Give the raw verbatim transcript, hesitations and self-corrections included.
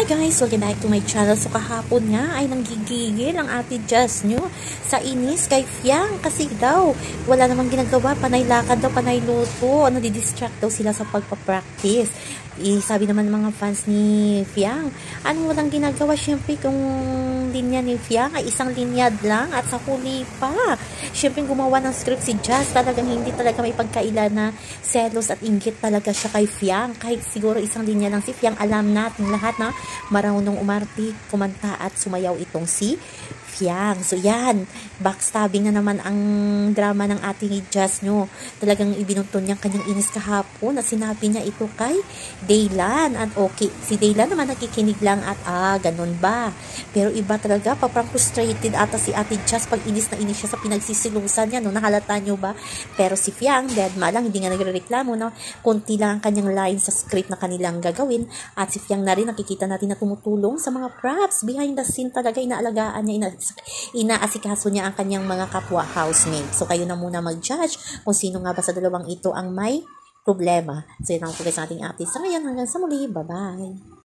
guys, welcome back to my channel. So kahapon nga ay nanggigigil ang ate Jazz nyo sa inis kay Fiang kasi daw wala namang ginagawa, panay lakad daw, panay luto, nadidistract daw sila sa pagpapractice. Eh, sabi naman ng mga fans ni Fiang, ano walang ginagawa, syempre kung linya ni Fiang ay isang linyad lang at sa huli pa. Syempre gumawa ng script si Jazz, talagang hindi talaga may pagkaila na selos at inggit talaga siya kay Fiang. Kahit siguro isang linya lang si Fiang, alam natin lahat na marunong umarte, kumanta at sumayaw itong si Fiang. So yan, backstabbing na naman ang drama ng ating Jazz nyo. Talagang ibinunton niya kanyang inis kahapon at sinabi niya ito kay Daylan. At okay, si Daylan naman nakikinig lang at ah, ganun ba? Pero iba talaga, paprang frustrated ata si ate Jazz pag inis na inis siya sa pinagsisilusan niya, no? Nahalata nyo ba? Pero si Fiang, dead ma lang, hindi nga nagre-reklamo, no? Kunti lang ang kanyang line sa script na kanilang gagawin. At si Fiang na rin, nakikita natin na tumutulong sa mga props. Behind the scene talaga, inaalagaan niya, ina inaasikaso niya ang kanyang mga kapwa housemate. So kayo na muna mag-judge kung sino nga ba sa dalawang ito ang may problema. So yun ang focus ng ating update sa ngayon. Hanggang sa muli, bye-bye!